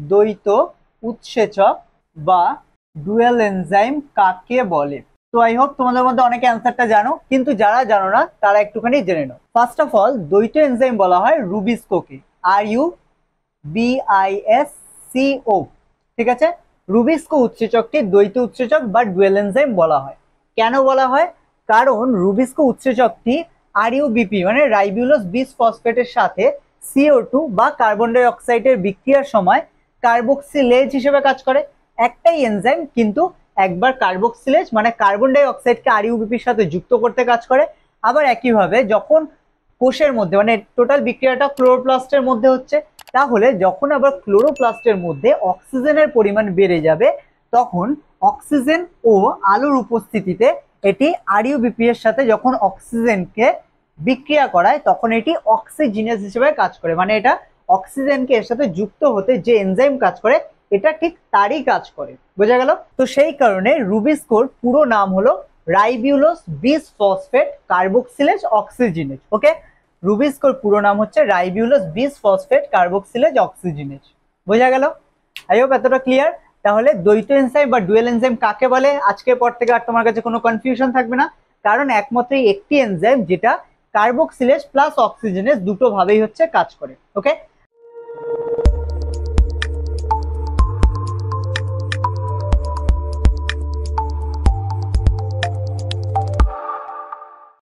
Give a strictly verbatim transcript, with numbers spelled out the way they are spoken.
দ্বৈত উৎসেচক বা ডুয়াল এনজাইম কাকে বলে? তো আই হোপ তোমাদের মধ্যে অনেকে অ্যান্সারটা জানো, কিন্তু যারা জানো না তারা একটুখানি জেনে নাও। ফার্স্ট অফ অল, দ্বৈত এনজাইম বলা হয় রুবিস্কোকে, R U B I S C O. ঠিক আছে, রুবিস্কো উৎসেচকটি দ্বৈত উৎসেচক বা ডুয়াল এনজাইম বলা হয়। কেন বলা হয়? কারণ রুবিস্কো উৎসেচকটি আর ইউ বি পি মানে রাইবোলোজ বিস ফসফেটের সাথে সি ও টু বা কার্বন ডাই অক্সাইডের বিক্রিয়ার সময় কার্বক্সিলেজ হিসেবে কাজ করে। একটাই এনজাইম, কিন্তু একবার কার্বক্সিলেজ মানে কার্বন ডাই অক্সাইডকে আর ইউ বি পির সাথে যুক্ত করতে কাজ করে, আবার একইভাবে যখন কোষের মধ্যে মানে টোটাল বিক্রিয়াটা ক্লোরোপ্লাস্টের মধ্যে হচ্ছে, তাহলে যখন আবার ক্লোরোপ্লাস্টের মধ্যে অক্সিজেনের পরিমাণ বেড়ে যাবে, তখন অক্সিজেন ও আলোর উপস্থিতিতে এটি আর ইউ বি পি এর সাথে যখন অক্সিজেনকে বিক্রিয়া করায়, তখন এটি অক্সিজিনাস হিসেবে কাজ করে। মানে এটা অক্সিজেনকে এর সাথে যুক্ত হতে যে এনজাইম কাজ করে, এটা ঠিক তারই কাজ করে। বোঝা গেল? তো সেই কারণে রুবিস্কোর পুরো নাম হলো রাইবোলোজ বিস ফসফেট কার্বক্সিলেজ অক্সিজিনেজ। ওকে, রুবিস্কোর পুরো নাম হচ্ছে রাইবোলোজ বিস ফসফেট কার্বক্সিলেজ অক্সিজিনেজ। বোঝা গেল? আই হোপ এতটা ক্লিয়ার। তাহলে দ্বৈত এনজাইম বা ডুয়াল এনজাইম কাকে বলে আজকের পর থেকে আর তোমার কাছে কোনো কনফিউশন থাকবে না, কারণ একমাত্রই একটি এনজাইম যেটা কার্বক্সিলেজ প্লাস অক্সিজেনেজ দুটো ভাবেই হচ্ছে কাজ করে। ওকে,